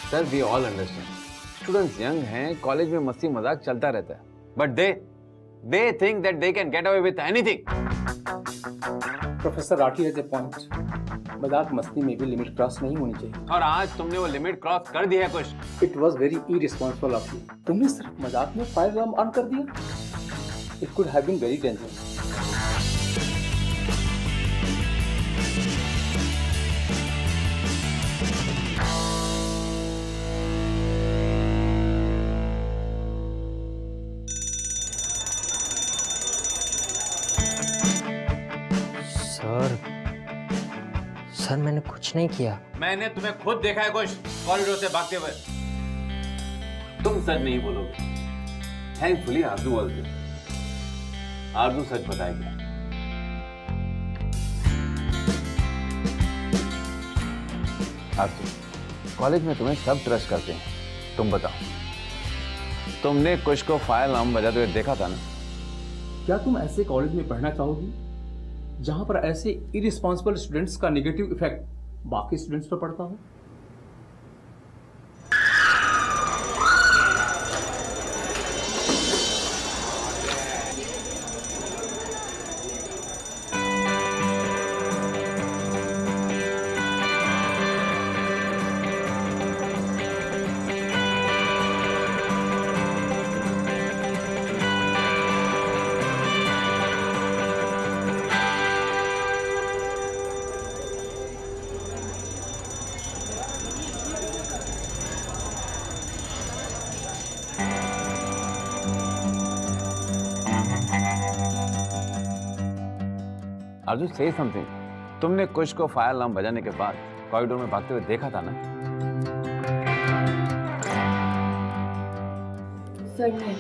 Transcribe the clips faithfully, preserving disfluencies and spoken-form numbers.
Sir we all understand, students young हैं, college में मस्ती मजाक चलता रहता है, but they they think that they can get away with anything. Professor Rathi has a point, मजाक मस्ती में भी लिमिट क्रॉस नहीं होनी चाहिए। और आज तुमने वो लिमिट क्रॉस कर दी है कुछ। It was very irresponsible of you. तुमने सिर्फ मजाक में फाइव ग्राम अर्न कर दिया। It could have been very dangerous. Sir sir मैंने कुछ नहीं किया। मैंने तुम्हें खुद देखा है कुछ कॉरिडोर से भागते हुए। तुम सच नहीं बोलोगे। थैंकफुली आरजू बोल दे। आरजू सच बताएगी। आरजू, कॉलेज में तुम्हें सब ट्रस्ट करते हैं, तुम बताओ, तुमने कुछ को फायर अलार्म बजाते हुए देखा था ना? क्या तुम ऐसे कॉलेज में पढ़ना चाहोगी जहां पर ऐसे इररिस्पांसिबल स्टूडेंट्स का नेगेटिव इफेक्ट बाकी स्टूडेंट्स पर पड़ता हो? आरजू से समथिंग, तुमने कुछ को फायर अलार्म बजाने के बाद कॉरिडोर में भागते हुए देखा था ना? सर नहीं,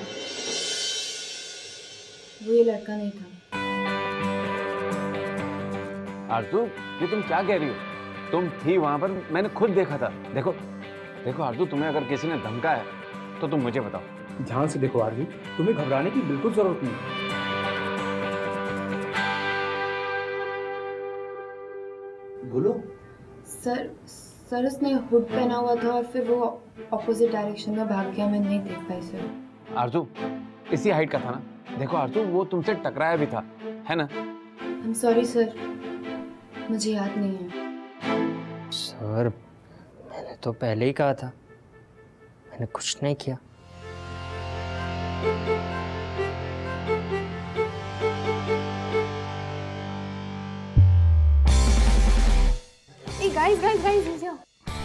वो ये लड़का नहीं था। आरजू, ये तुम क्या कह रही हो? तुम थी वहां पर, मैंने खुद देखा था। देखो देखो आरजू, तुम्हें अगर किसी ने धमका है तो तुम मुझे बताओ। ध्यान से देखो आरजू, तुम्हें घबराने की बिल्कुल जरूरत नहीं। बोलो। सर सर उसने हुड पहना हुआ था और फिर वो ऑपोजिट डायरेक्शन में भाग गया, मैं नहीं देख पाई सर। आरजू इसी हाइट का था ना? देखो आरजू, वो तुमसे टकराया भी था, है ना? आई एम सॉरी सर, मुझे याद नहीं है। सर मैंने तो पहले ही कहा था, मैंने कुछ नहीं किया। Hey guys, guys, guys, he's here.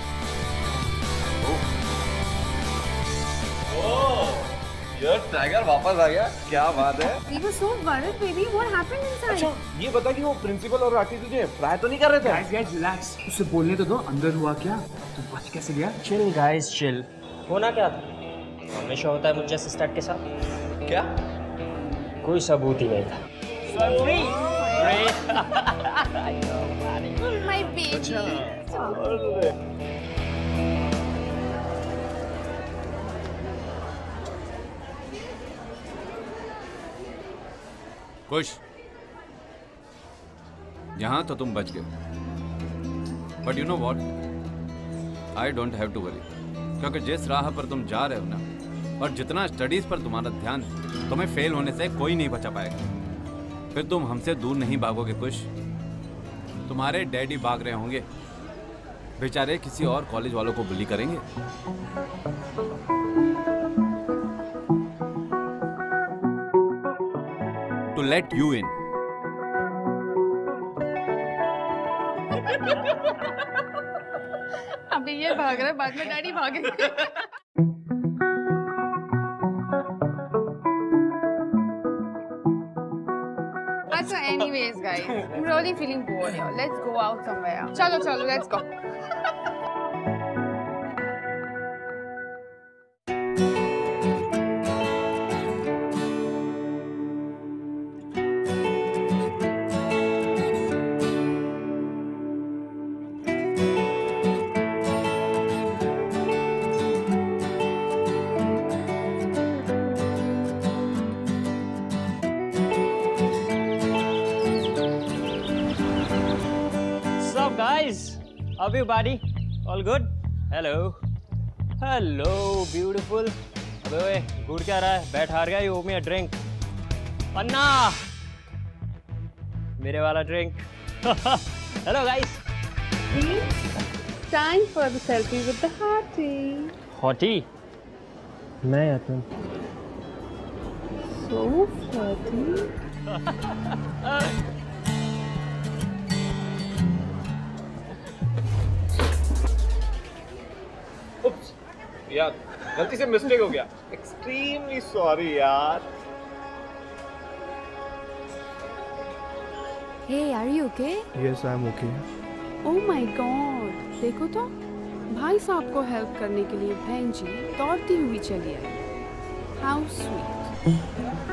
यार टाइगर वापस आ गया, क्या बात है? We were so worried, baby. What happened inside? अच्छा, ये बता कि वो प्रिंसिपल और राठी तुझे फ्राई तो नहीं कर रहे थे? Guys, guys, relax. उससे बोलने तो दो, अंदर हुआ क्या? तू बच कैसे गया? Chill guys chill. होना क्या था? हमेशा होता है मुझ जैसे स्टार्ट के साथ। क्या? कोई सबूत ही नहीं था। My baby. खुश, यहां तो तुम बच गए, but you know what, I don't have to worry, क्योंकि जिस राह पर तुम जा रहे हो ना, और जितना स्टडीज पर तुम्हारा ध्यान है, तुम्हें फेल होने से कोई नहीं बचा पाएगा। फिर तुम हमसे दूर नहीं भागोगे खुश। तुम्हारे डैडी भाग रहे होंगे, बेचारे किसी और कॉलेज वालों को बुली करेंगे। To let you in. अभी ये भाग रहा है, बाद में डैडी भागेंगे। So anyways guys, I'm really feeling bored here. Let's go out somewhere. Chalo chalo, let's go. Guys, everybody, all good? Hello. Hello beautiful. अबे ओए, गुड़ क्या रहा है? बैठ हार गया, यू ओव मी अ ड्रिंक। अन्ना, मेरे वाला drink. Hello guys. Time for the selfie with the hottie. Hottie? मैं या तुम? So flirty. उप्स, यार गलती से मिस्टेक हो गया। एक्सट्रीमली सॉरी यार। Hey, are you okay? Yes, I'm okay. Oh my God. देखो तो, भाई साहब को हेल्प करने के लिए बहन जी दौड़ती हुई चली आई। How sweet.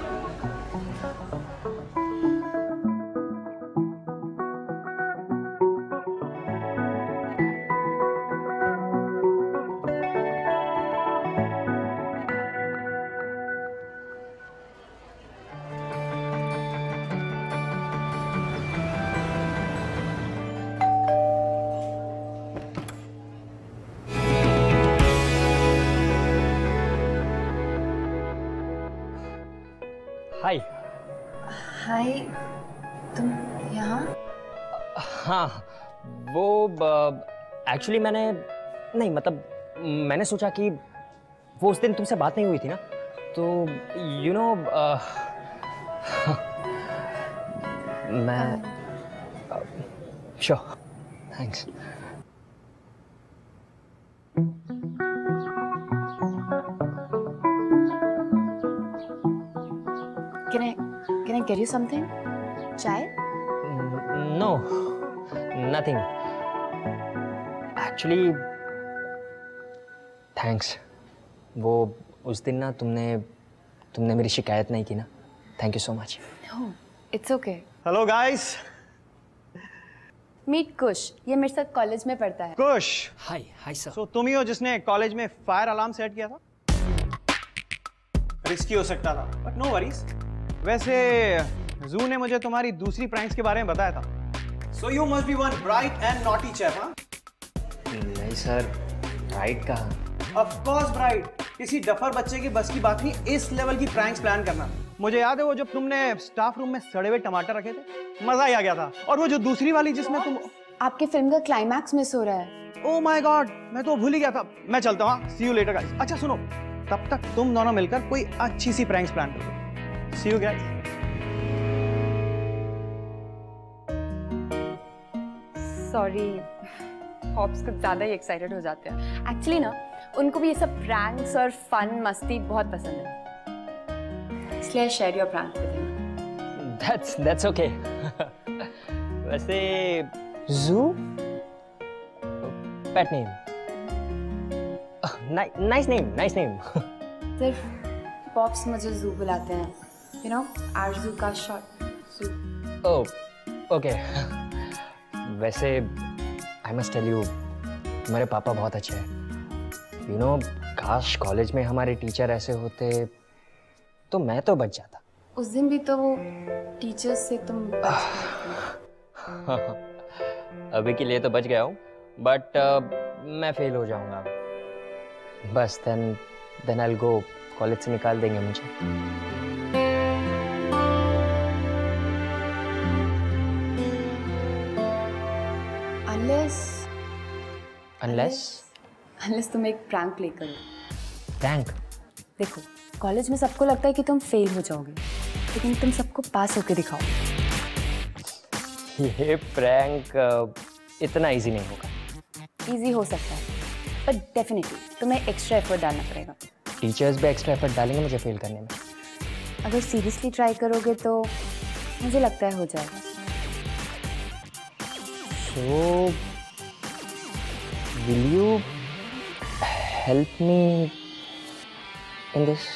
हाय। हाय, तुम यहाँ? हाँ, वो एक्चुअली मैंने नहीं मतलब मैंने सोचा कि वो उस दिन तुमसे बात नहीं हुई थी ना, तो यू नो मैं sure, thanks. Can I can I get you something? Chai? No, nothing. Actually thanks. वो उस दिन ना तुमने तुमने मेरी शिकायत नहीं की ना, thank you so much. No, it's okay. Hello guys. Meet Kush, ये मेरे साथ कॉलेज में पढ़ता है। कुश, हाय हाय सर। सो तुम ही हो जिसने कॉलेज में फायर अलार्म सेट किया था? रिस्की हो सकता था, बट नो वरीज। वैसे जू ने मुझे तुम्हारी दूसरी प्रैंक्स के बारे में बताया था। So you must be one bright and naughty chap, हाँ? नहीं सर, राइट कहा? Of course bright. किसी डफर बच्चे की बस की बात नहीं इस लेवल की प्रैंक्स प्लान करना। मुझे याद है वो जब तुमने स्टाफ रूम में सड़े हुए टमाटर रखे थे, मजा ही आ गया था। और वो जो दूसरी वाली जिसमें तुम आपके फिल्म का क्लाइमैक्स मिस हो रहा है। ओह माय गॉड, मैं तो भूल ही गया था। मैं चलता हूँ, सी यू लेटर गाइस। अच्छा सुनो, तब तक तुम दोनों मिलकर कोई अच्छी सी प्रैंक्स प्लान करो। See you guys. Sorry, oops कुछ ज़्यादा ही एक्साइटेड हो जाते हैं। एक्चुअली ना उनको भी ये सब प्रैंक्स और फन मस्ती बहुत पसंद है, इसलिए share your prank with him. That's that's okay. वैसे Zu pet name? Nice name, nice name. सिर्फ पॉप्स मुझे जू बुलाते हैं, यू नो, आरजू का शॉर्ट जू। Oh okay. वैसे आई मस्ट टेल यू, तुम्हारे पापा बहुत अच्छे हैं। यू नो, काश कॉलेज में हमारे टीचर ऐसे होते तो मैं तो बच जाता। उस दिन भी तो वो टीचर्स से तुम बच गए थे। अभी के लिए तो बच गया हूँ, बट uh, मैं फेल हो जाऊंगा बस। Then then I will go, college से निकाल देंगे मुझे। Unless अनलेस unless तुम एक प्रैंक प्ले करो। प्रैंक? देखो, कॉलेज में सबको लगता है कि तुम फेल हो जाओगे, लेकिन तुम सबको पास होके दिखाओ। ये प्रैंक uh, इतना इजी नहीं होगा। इजी हो सकता है, पर डेफिनेटली तुम्हें एक्स्ट्रा एफर्ट डालना पड़ेगा। टीचर्स भी एक्स्ट्रा एफर्ट डालेंगे मुझे फेल करने में। अगर सीरियसली ट्राई करोगे तो मुझे लगता है हो जाएगा। So, will you help me in this?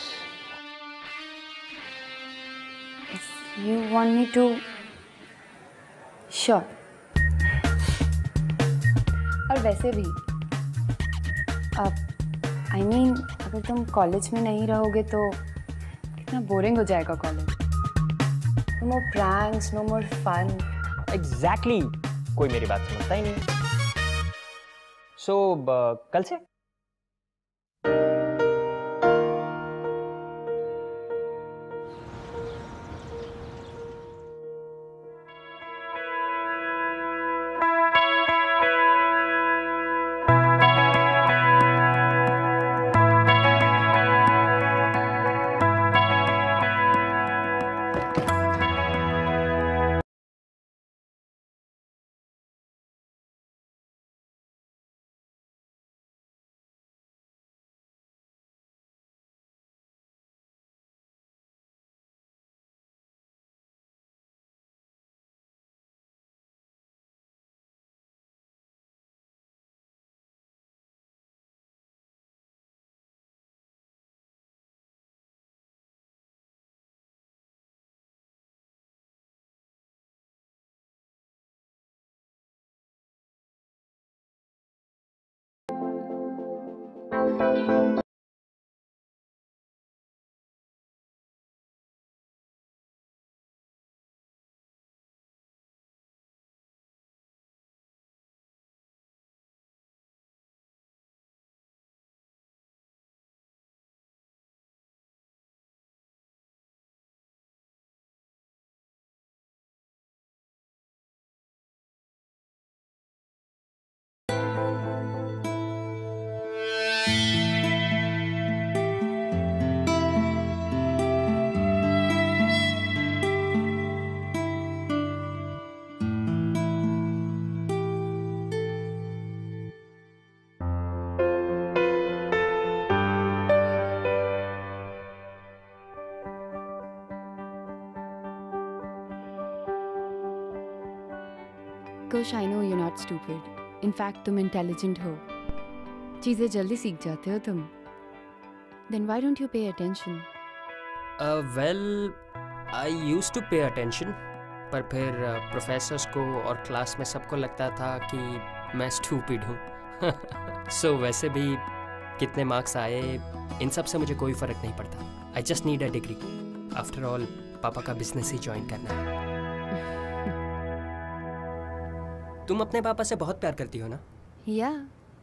If you want me to, sure. और वैसे भी अब आई मीन अगर तुम कॉलेज में नहीं रहोगे तो कितना बोरिंग हो जाएगा college. No more pranks, no more fun. Exactly. कोई मेरी बात समझता ही नहीं। सो so, uh, कल से Kush, I know you're not stupid. In fact, तुम intelligent हो. चीजें जल्दी सीख जाते हो तुम. Then why don't you pay attention? Uh, well, I used to pay attention, पर फिर प्रोफेसर्स uh, को और क्लास में सबको लगता था कि मैं स्टूपिड हूँ. So वैसे भी कितने मार्क्स आए इन सब से मुझे कोई फ़र्क नहीं पड़ता. I just need a degree. After all, पापा का बिजनेस ही ज्वाइन करना है. तुम अपने पापा से बहुत प्यार करती हो ना? Yeah.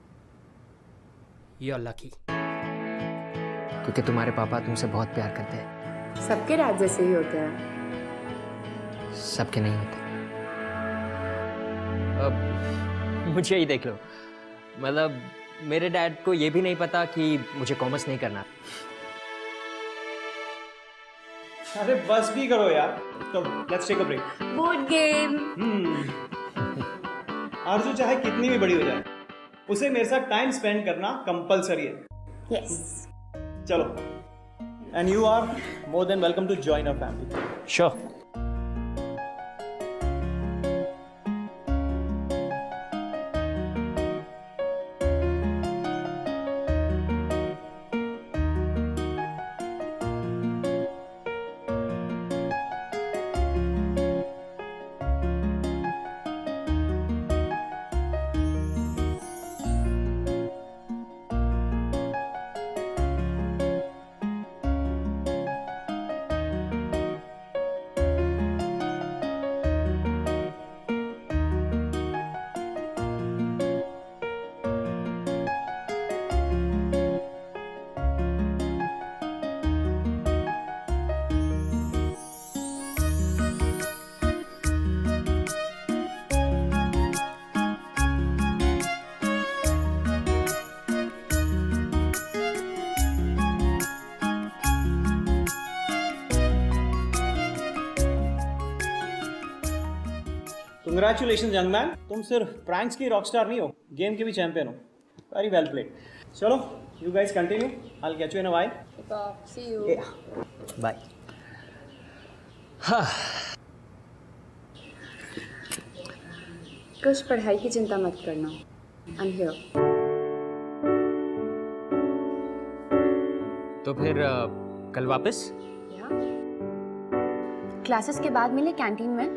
You're lucky. क्योंकि तुम्हारे पापा तुमसे बहुत प्यार करते हैं. सबके डैड जैसे ही होते हैं. सबके नहीं होते. अब मुझे ही देख लो. मतलब मेरे डैड को ये भी नहीं पता कि मुझे कॉमर्स नहीं करना. अरे बस भी करो यार. तो let's take a break. Board game. Hmm. Arzoo चाहे कितनी भी बड़ी हो जाए, उसे मेरे साथ टाइम स्पेंड करना कंपलसरी है. यस. चलो. And you are more than welcome to join our family. Sure. Congratulation young man. तुम सिर्फ प्रैंक्स की रॉकस्टार नहीं हो, गेम के भी चैंपियन हो. Very well played. चलो, you guys continue. I will catch you in a while. See you. Bye. हाँ. कुछ पढ़ाई की चिंता मत करना. I am here. तो फिर uh, कल वापस? क्लासेस के बाद मिले कैंटीन में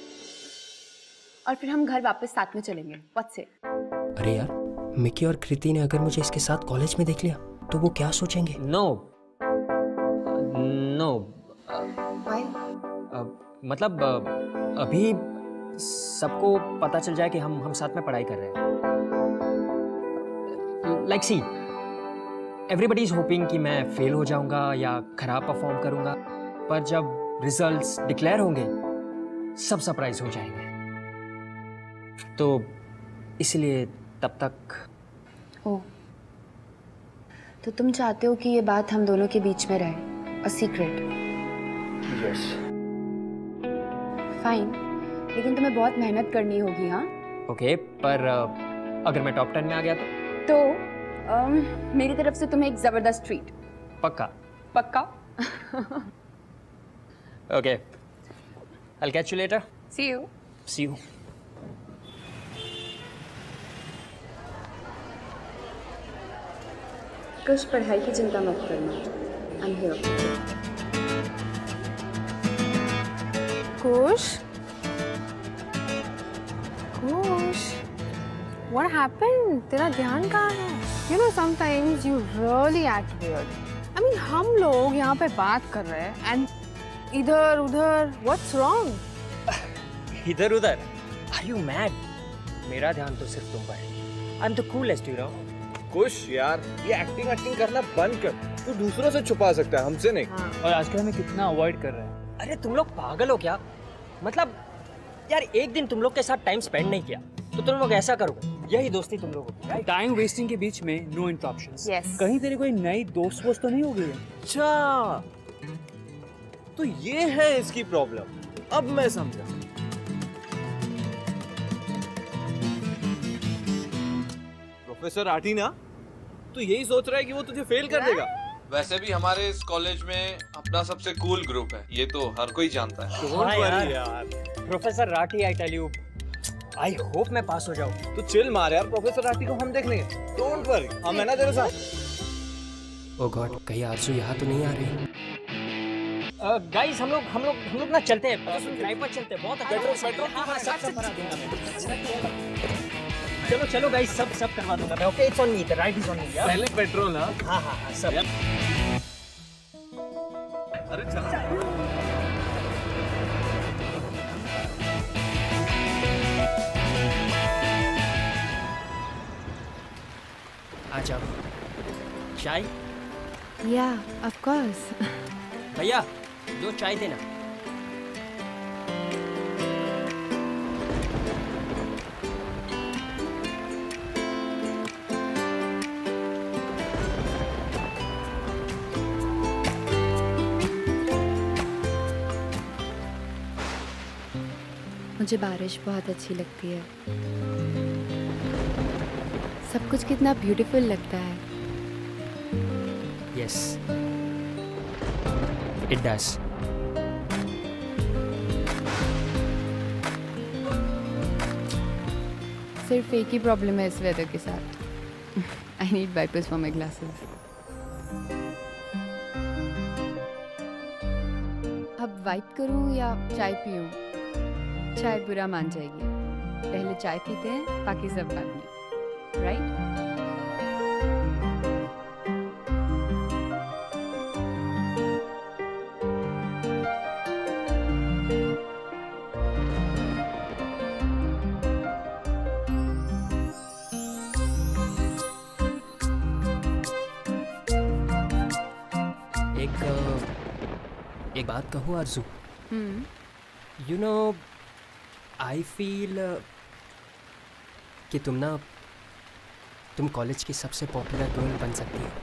और फिर हम घर वापस साथ में चलेंगे. What's it? अरे यार, मिकी और कृति ने अगर मुझे इसके साथ कॉलेज में देख लिया तो वो क्या सोचेंगे? No no. व्हाई? मतलब uh, अभी सबको पता चल जाए कि हम हम साथ में पढ़ाई कर रहे हैं. Like see, everybody is hoping कि मैं फेल हो जाऊंगा या खराब परफॉर्म करूंगा, पर जब रिजल्ट्स डिक्लेयर होंगे सब सरप्राइज हो जाएंगे। तो इसलिए तब तक। ओ, तो तुम चाहते हो कि ये बात हम दोनों के बीच में रहे, अ सीक्रेट? यस। फाइन, लेकिन तुम्हें बहुत मेहनत करनी होगी। हाँ ओके, पर uh, अगर मैं टॉप टेन में आ गया तो तो um, मेरी तरफ से तुम्हें एक जबरदस्त ट्रीट। पक्का? पक्का। Okay, I'll catch you later. See you. See you. कुछ पढ़ाई की चिंता मत करना, I'm here. Kush? Kush? What happened? तेरा ध्यान कहाँ है? You know sometimes you really act weird. I mean हम लोग यहाँ पे बात कर रहे हैं and इधर उधर What's wrong? इधर उधर? Are you mad? मेरा ध्यान तो सिर्फ तुम पर है। I'm the coolest, you know. कुश यार, ये एक्टिंग एक्टिंग करना बंद कर। तू दूसरों से छुपा सकता है, हमसे नहीं। हाँ। और आजकल हमें कितना अवॉइड कर रहे हैं। अरे तुम लोग पागल हो क्या? मतलब यार एक दिन तुम लोग के साथ टाइम स्पेंड नहीं किया तो तुम लोग ऐसा करोगे? यही दोस्ती तुम लोगों की, राइट? टाइम वेस्टिंग के बीच में नो इंटरप्शंस। Yes. कहीं तेरी कोई नई दोस्त वोस्त तो नहीं हो गई है? अच्छा, तो ये है इसकी प्रॉब्लम। अब मैं समझा। प्रोफेसर राठी ना, तू यही सोच रहा है कि वो तुझे फेल कर देगा? वैसे भी हमारे इस कॉलेज में अपना सबसे कूल ग्रुप है, ये तो हर कोई जानता है। हाँ यार, यार। Professor Rathi, I tell you, I hope मैं पास हो जाऊँ। तू चिल मार यार, प्रोफेसर राठी को हम देख लेंगे। डोंट वरी, हम है ना तेरे साथ। ओह गॉड, कहीं आरजू यहाँ तो नहीं आ रही? गाइस हम लोग हम लोग हम लोग ना चलते हैं, ड्राइव पर चलते हैं। बहुत अच्छा पेट्रोल पेट्रोल हाँ हाँ सब सब भरा दूंगा मैं। चलो चलो गाइस, सब सब करवा दूंगा मैं। Okay, it's on me, the ride is on me. पहले पेट्रोल ना। हाँ हाँ हाँ सब। अरे चल। आ जाओ। चाय? Yeah, of course. भैया दो चाय देना। मुझे बारिश बहुत अच्छी लगती है। सब कुछ कितना ब्यूटीफुल लगता है। Yes, it does. सिर्फ एक ही प्रॉब्लम है इस वेदर के साथ। I need wipers for my glasses. अब वाइप करूं या चाय पीऊं? चाय बुरा मान जाएगी। पहले चाय पीते हैं, बाकी सब बाद में, राइट? एक एक बात कहूँ Arzoo? Hmm. You know I feel कि तुम ना तुम कॉलेज की सबसे पॉपुलर गर्ल बन सकती हो।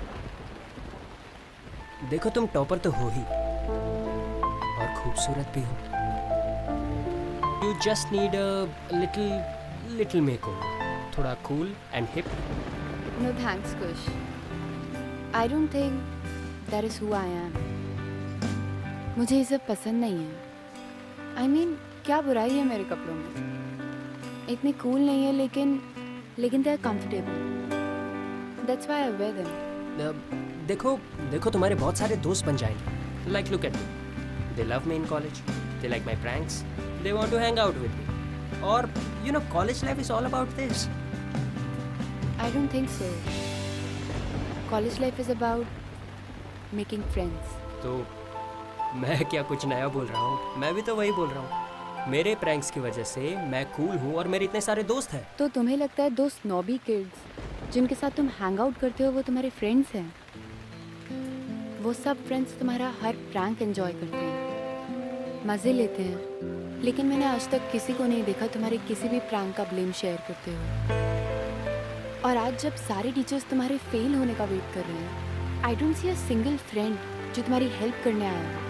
देखो तुम टॉपर तो हो ही और खूबसूरत भी हो। You just need a little little makeover, थोड़ा cool and hip. No thanks, Kush. I don't think that is who I am. मुझे ये सब पसंद नहीं है। I mean, क्या बुराई है मेरे कपड़ों में? इतने कूल नहीं है लेकिन लेकिन they are comfortable. That's why I wear them. uh, देखो देखो तुम्हारे बहुत सारे दोस्त बन जाएंगे। Like look at me. They love me in college. They like my pranks. They want to hang out with me. और you know college life is all about this. I don't think so. College life is about making friends. तो मैं क्या कुछ नया बोल रहा हूँ? मैं भी तो वही बोल रहा हूँ। मेरे प्रैंक्स की वजह से मैं कूल हूँ और मेरे इतने सारे दोस्त हैं। तो तुम्हें लगता है दो स्नॉबी किड्स जिनके साथ तुम हैंग आउट करते हो वो तुम्हारे फ्रेंड्स हैं। वो सब फ्रेंड्स तुम्हारा हर प्रैंक एंजॉय करते हैं, मज़े लेते हैं, लेकिन मैंने आज तक किसी को नहीं देखा तुम्हारे किसी भी प्रैंक का ब्लेम शेयर करते हो। और आज जब सारे टीचर्स तुम्हारे फेल होने का वेट कर रहे हैं, I don't see a single friend जो तुम्हारी हेल्प करने आया है।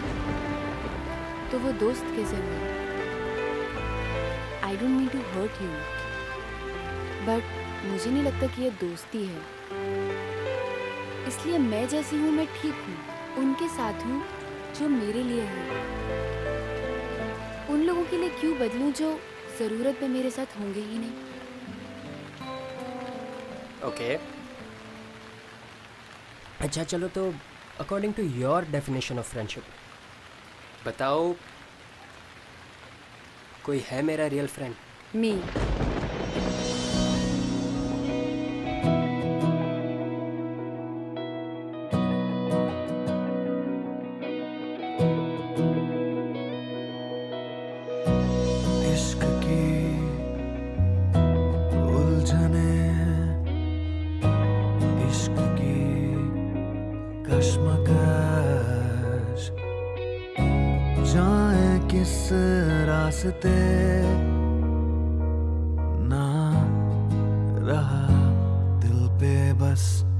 तो वो दोस्त कैसे हुए? I don't mean to hurt you, but मुझे नहीं लगता कि ये दोस्ती है। इसलिए मैं जैसी हूँ मैं ठीक हूँ, उनके साथ हूँ जो मेरे लिए है। उन लोगों के लिए क्यों बदलूं जो ज़रूरत में मेरे साथ होंगे ही नहीं। Okay okay. अच्छा चलो, तो according to your definition of friendship बताओ, कोई है मेरा रियल फ्रेंड? मी। इश्क की उलझने, इश्क की कश्मकश, जाए किस रास्ते ना रहा दिल पे बस,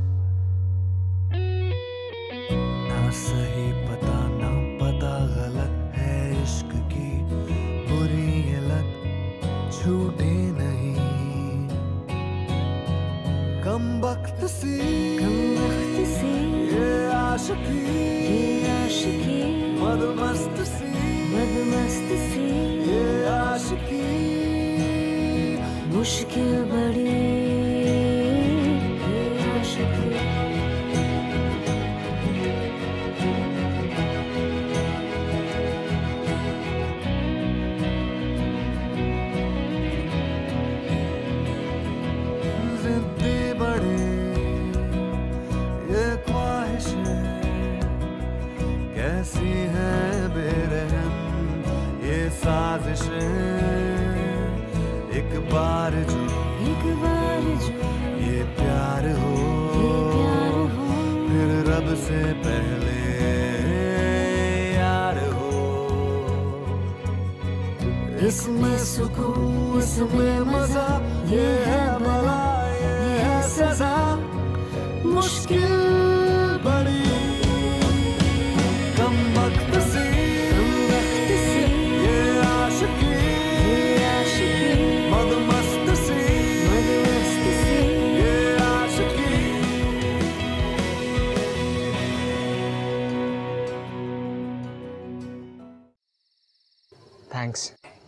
ना सही पता ना पता गलत है इश्क की बुरी ये लत, छूटे नहीं कम वक्त सी ये आशिकी, मदमस्त सी ये आशिकी, मुश्किल बड़ी ये आशिकी। जिद्दी बड़ी ये ख्वाहिशें कैसी हैं बेरहम ये साजिशें, एक बार जो एक बार जो ये प्यार हो, ये प्यार हो, फिर रब से पहले यार हो। इसमें सुकून इसमें मजा, ये है भला ये है सजा, मुश्किल बड़ी कम वक्त सी ये आशिकी, मदमस्त सी ये आशिकी। थैंक्स।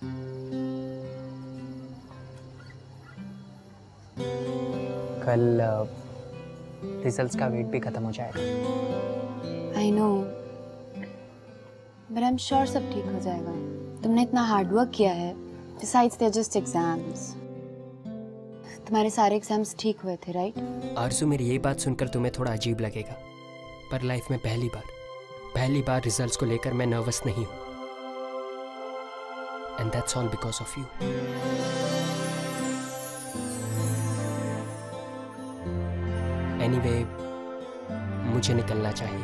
कल रिजल्ट्स का वेट भी खत्म हो जाएगा। I know, but I am sure सब ठीक हो जाएगा। तुमने इतना हार्ड वर्क किया है। Besides, they're just exams. तुम्हारे सारे एग्जाम्स ठीक हुए थे, राइट? आरज़ू, मेरी ये बात सुनकर तुम्हें थोड़ा अजीब लगेगा, पर लाइफ में पहली बार पहली बार रिजल्ट्स को लेकर मैं नर्वस नहीं हूँ। And that's all because of you. Anyway, मुझे निकलना चाहिए।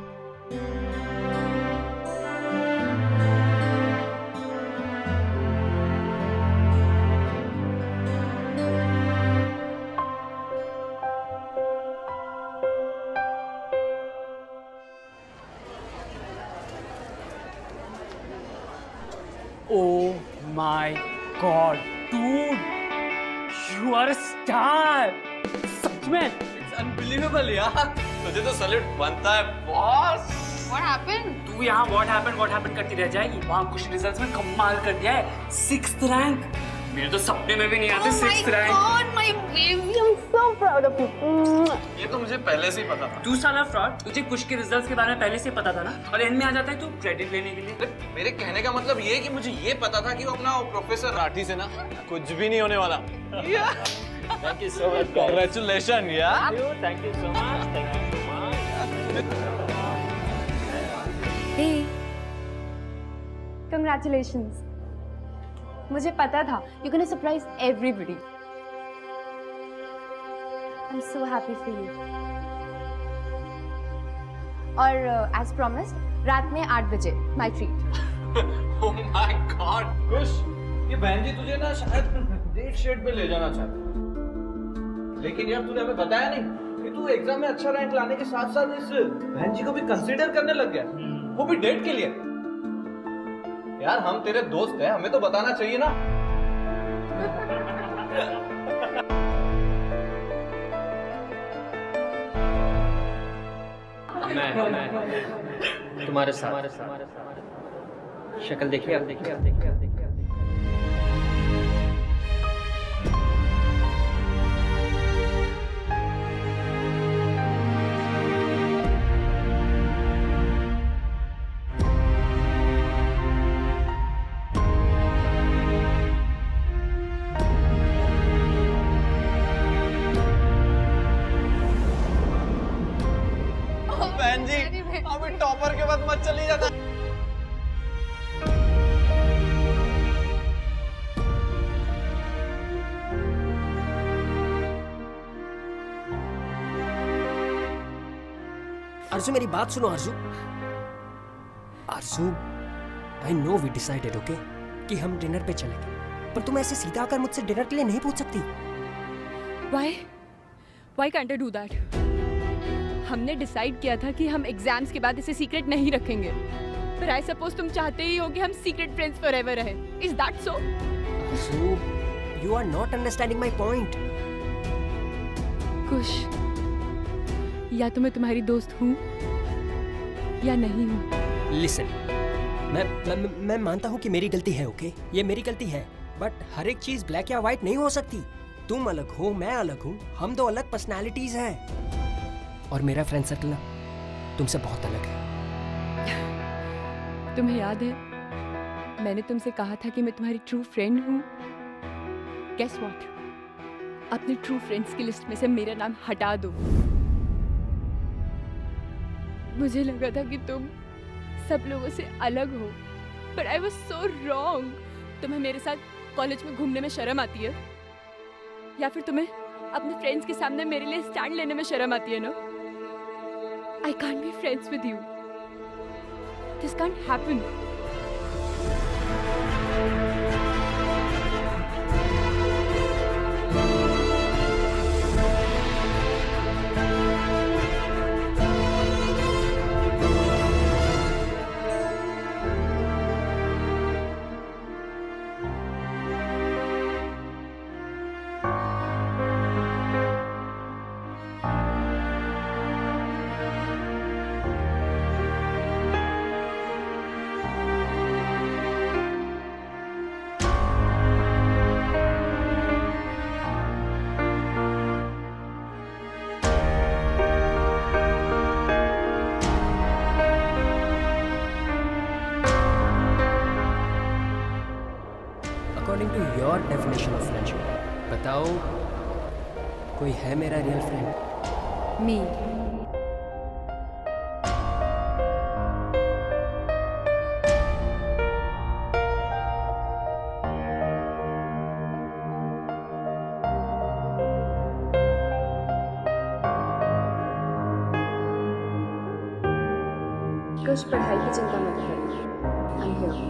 Oh my God, dude, you are a star. सच में? It's unbelievable यार, तुझे तो सैल्यूट बनता है बॉस। What happened? तू यहाँ what happened what happened करती रह जाएगी। वहाँ कुछ रिजल्ट्स में कमाल कर दिया है, सिक्स्थ रैंक। मेरे तो सपने में भी नहीं आते sixth rank. Oh my God, my baby, I'm so proud of you. ये तो मुझे पहले से ही पता था। तू साला फ्रॉड, तुझे कुछ के रिजल्ट्स के बारे में पहले से पता था ना, और एंड में आ जाता है तू क्रेडिट लेने के लिए। मेरे कहने का मतलब ये है कि मुझे ये पता था कि वो अपना प्रोफेसर राठी से ना कुछ भी नहीं होने वाला। Thank you so much. Congratulations यार। Thank you so much. Thank you so much. Hey, congratulations. मुझे पता था you're gonna surprise everybody. I'm so happy for you. और एज प्रॉमिस्ड रात में आठ बजे my treat. Oh my God खुश, ये बहन जी तुझे ना शायद डेट शेट पे ले जाना चाहती, लेकिन यार तूने हमें बताया नहीं कि तू एग्जाम में अच्छा रैंक लाने के साथ साथ इस बहन जी को भी कंसीडर करने लग गया, वो भी डेट के लिए। यार हम तेरे दोस्त हैं, हमें तो बताना चाहिए ना। मैं मैं तुम्हारे साथ तुम्हारे साथ शक्ल देखिए, आप देखिए, आप देखिए, आप देखिए, आप देखिए। बहन जी अभी टॉपर के बाद मत चली जाना। अर्जु मेरी बात सुनो Arju. Arju I know we decided okay कि हम डिनर पे चलेंगे, पर तुम ऐसे सीधा आकर मुझसे डिनर के लिए नहीं पूछ सकती। Why? Why can't I do that? हमने डिसाइड किया था कि हम एग्जाम्स के बाद इसे सीक्रेट नहीं रखेंगे, पर आई सपोज तुम चाहते ही हो कि हम सीक्रेट फ्रेंड्स फॉरएवर रहे। Is that so? Arju, you are not understanding my point. Kush, या तो मैं तुम्हारी दोस्त हूँ या नहीं हूँ। लिसन, मैं, मैं मैं मानता हूँ कि मेरी गलती है ओके, ये मेरी गलती है, बट हर एक चीज ब्लैक या व्हाइट नहीं हो सकती। तुम अलग हो, मैं अलग हूँ, हम दो अलग पर्सनालिटीज हैं, और मेरा फ्रेंड सर्कल ना तुमसे बहुत अलग है। तुम्हें याद है मैंने तुमसे कहा था कि मैं तुम्हारी ट्रू फ्रेंड हूँ? Guess what? अपने ट्रू फ्रेंड्स की लिस्ट में से मेरा नाम हटा दो। मुझे लगा था कि तुम सब लोगों से अलग हो, but I was so wrong. तुम्हें मेरे साथ कॉलेज में घूमने में शर्म आती है, या फिर तुम्हें अपने फ्रेंड्स के सामने मेरे लिए स्टैंड लेने में शर्म आती है ना? I can't be friends with you. This can't happen. According to your definition of friendship, बताओ कोई है मेरा रियल फ्रेंड? Me. कुछ पढ़ाई की चिंता मत करो। I'm here.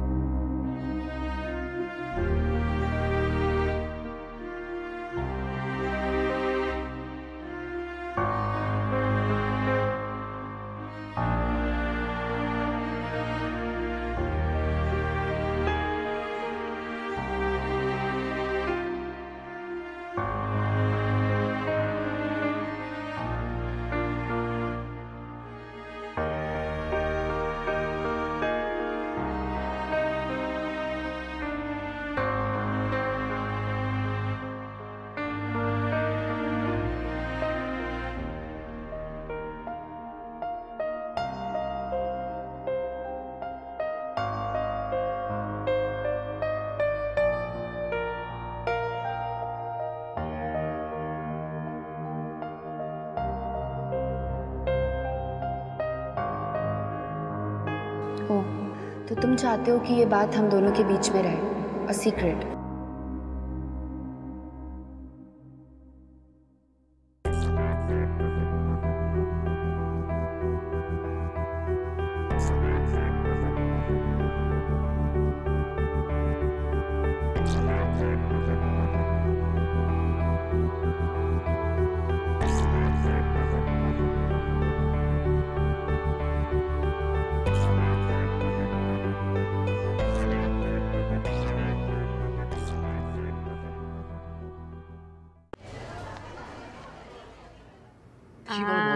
ओह, तो तुम चाहते हो कि ये बात हम दोनों के बीच में रहे, a secret?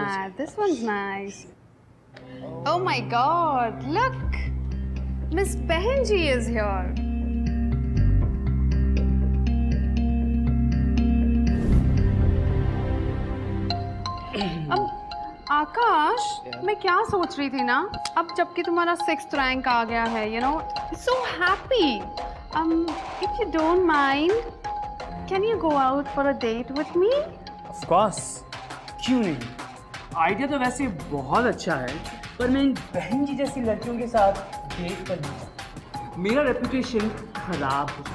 Ah, this one's nice. Oh my God! Look, Miss Behenji is here. अब आकाश, मैं क्या सोच रही थी ना, अब जबकि तुम्हारा सिक्स्थ रैंक आ गया है, you know, so happy. Um, if you don't mind, can you go out for a date with me? Of course. क्यों नहीं? आइडिया तो वैसे बहुत अच्छा है, पर मैं इन बहन जी जैसी लड़कियों के साथ डेट कर नहीं सकता। मेरा रेपुटेशन खराब हो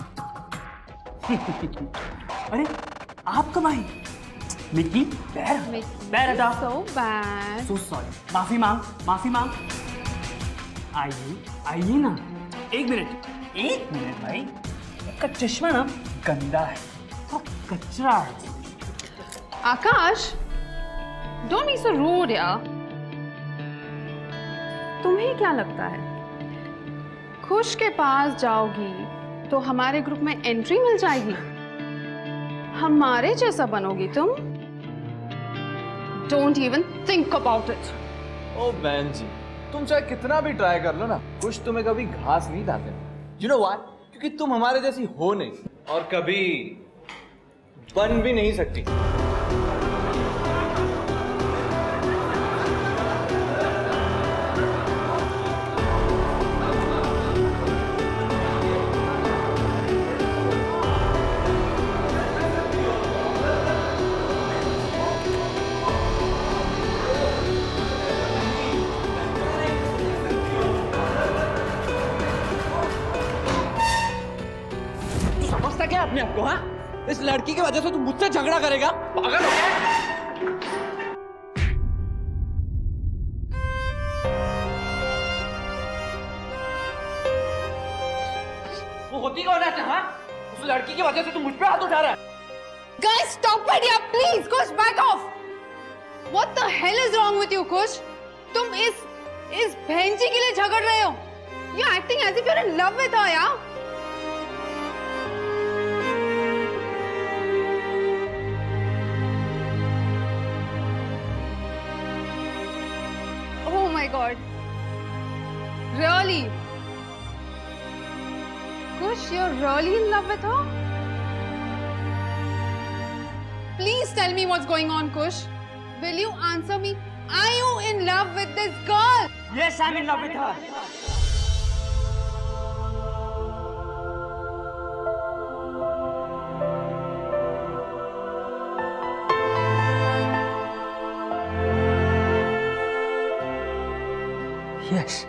जाएगा। अरे, आप कब आई? मिक्की, पैर, पैर हटा। So bad. So sorry. माफी मांग, माफी मांग। आइए, आइए ना। एक मिनट, एक मिनट भाई। आपका चश्मा ना गंदा है, तो कचरा है। आकाश, don't be so rude यार। तुम्हें क्या लगता है, खुश के पास जाओगी तो हमारे ग्रुप में एंट्री मिल जाएगी? हमारे जैसा बनोगी तुम? Don't even think about it. ओ बहन जी, तुम चाहे कितना भी ट्राई कर लो ना, कुछ तुम्हें कभी घास नहीं डालते। You know why? क्योंकि तुम हमारे जैसी हो नहीं और कभी बन भी नहीं सकती। क्या अपने आप को? हाँ, इस लड़की की वजह से तू मुझसे झगड़ा करेगा? पागल हो गया? वो होती कौन है? हाँ, उस लड़की की वजह से तू मुझ पे हाथ उठा रहा है। Guys, stop it यार, please, Kush, back off. What the hell is wrong with you, Kush? तुम इस इस भेंजी के लिए झगड़ रहे हो? You're acting as if you're in love with her, यार. Oh my God. Really? Kush, you're really in love with her? Please tell me what's going on, Kush. Will you answer me? Are you in love with this girl? Yes, I'm in love with her. Yes.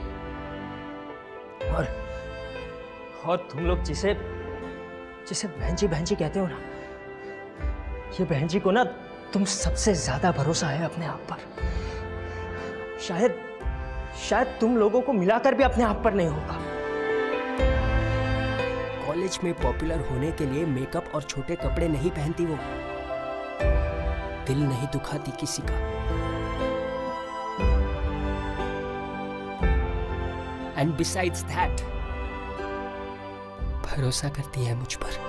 और और तुम लोग जिसे जिसे बहनजी बहनजी कहते हो ना, ये बहनजी को ना तुम सबसे ज्यादा भरोसा है अपने आप पर। शायद शायद तुम लोगों को मिलाकर भी अपने आप पर नहीं होगा। कॉलेज में पॉपुलर होने के लिए मेकअप और छोटे कपड़े नहीं पहनती वो, दिल नहीं दुखाती किसी का। एंड बिसाइड्स दैट भरोसा करती है मुझ पर।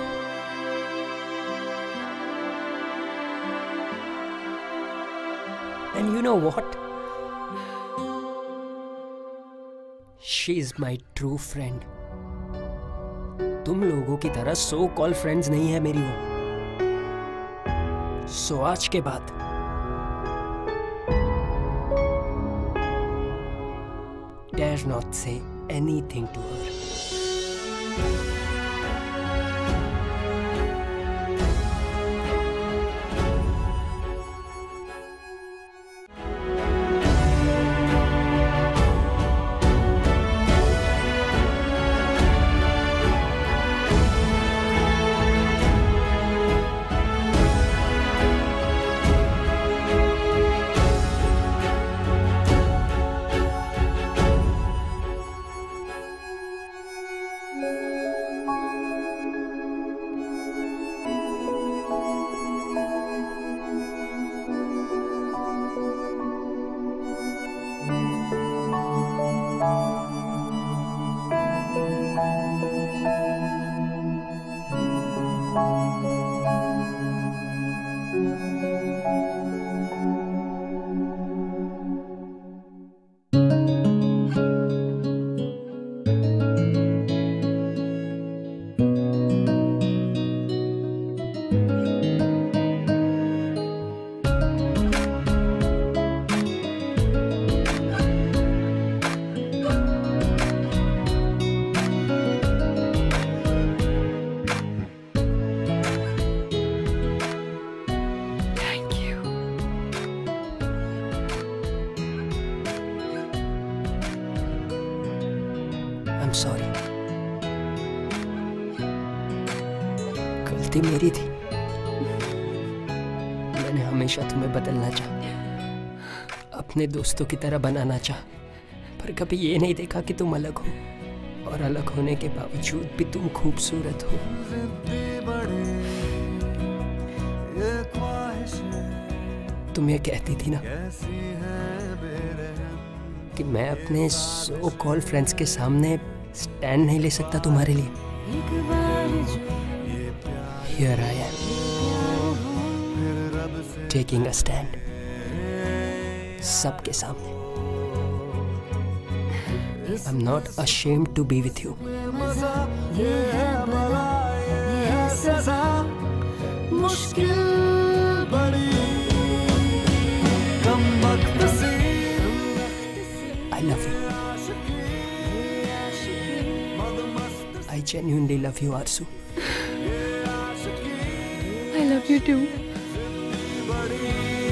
And you know what, she is my true friend. तुम लोगों की तरह सो कॉल फ्रेंड्स नहीं है मेरी वो। सो आज के बाद dare not say anything to her. गलती मेरी थी। मैंने हमेशा तुम्हें बदलना चाहा, अपने दोस्तों की तरह बनाना चाहा, पर कभी ये नहीं देखा कि तुम अलग हो, और अलग होने के बावजूद भी तुम खूबसूरत हो। तुम ये कहती थी ना कि मैं अपने सो कॉल फ्रेंड्स के सामने स्टैंड नहीं ले सकता तुम्हारे लिए। Here I am, taking a stand, सबके सामने। I'm not ashamed to be with you. ये है बला, ये है सजा, मुश्किल बड़ी कम वक्त सी। I love you. I genuinely love you, Arzu. I love you too. बड़ी